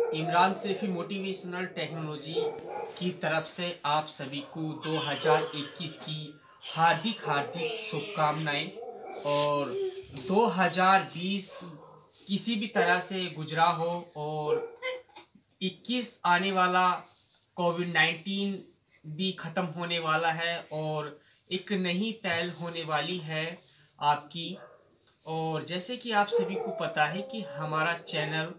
Imran Saifi motivational technology की तरफ से आप सभी को 2021 की हार्दिक हार्दिक शुभकामनाएं। और 2020 किसी भी तरह से गुजरा हो और 21 आने वाला कोविड-19 भी ख़त्म होने वाला है और एक नई पहल होने वाली है आपकी। और जैसे कि आप सभी को पता है कि हमारा चैनल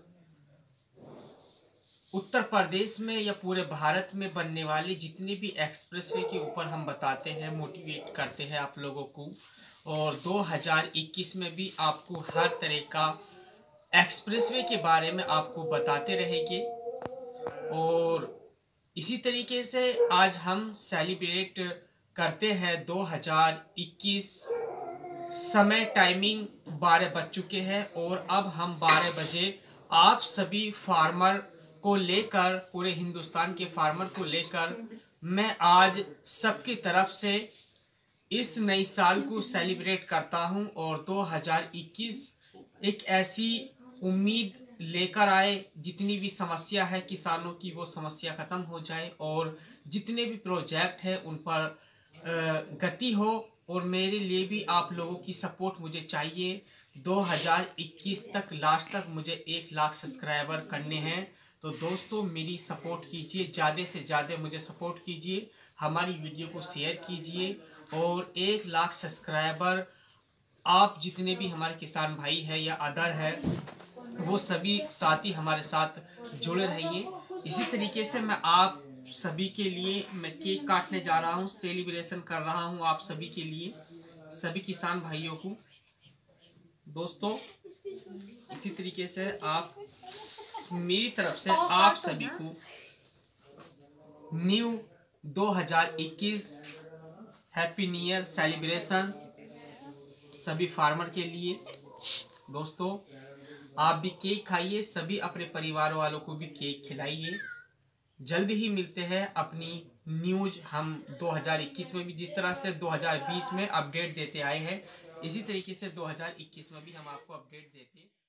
उत्तर प्रदेश में या पूरे भारत में बनने वाले जितने भी एक्सप्रेसवे के ऊपर हम बताते हैं, मोटिवेट करते हैं आप लोगों को। और 2021 में भी आपको हर तरह का एक्सप्रेसवे के बारे में आपको बताते रहेंगे। और इसी तरीके से आज हम सेलिब्रेट करते हैं 2021। समय टाइमिंग 12 बज चुके हैं और अब हम 12 बजे आप सभी फार्मर को लेकर, पूरे हिंदुस्तान के फार्मर को लेकर मैं आज सबकी तरफ से इस नई साल को सेलिब्रेट करता हूं। और 2021 एक ऐसी उम्मीद लेकर आए, जितनी भी समस्या है किसानों की वो समस्या ख़त्म हो जाए और जितने भी प्रोजेक्ट हैं उन पर गति हो। और मेरे लिए भी आप लोगों की सपोर्ट मुझे चाहिए। 2021 तक लास्ट तक मुझे 1 लाख सब्सक्राइबर करने हैं। तो दोस्तों मेरी सपोर्ट कीजिए, ज़्यादा से ज़्यादा मुझे सपोर्ट कीजिए, हमारी वीडियो को शेयर कीजिए। और 1 लाख सब्सक्राइबर आप जितने भी हमारे किसान भाई हैं या अदर है वो सभी साथी हमारे साथ जुड़े रहिए। इसी तरीके से मैं आप सभी के लिए मैं केक काटने जा रहा हूँ, सेलिब्रेशन कर रहा हूँ आप सभी के लिए, सभी किसान भाइयों को। दोस्तों इसी तरीके से आप मेरी तरफ से आप सभी को new 2021 happy new year celebration सभी फार्मर के लिए। दोस्तों आप भी केक खाइए, सभी अपने परिवार वालों को भी केक खिलाइए। जल्दी ही मिलते हैं अपनी न्यूज हम 2021 में भी, जिस तरह से 2020 में अपडेट देते आए हैं इसी तरीके से 2021 में भी हम आपको अपडेट देते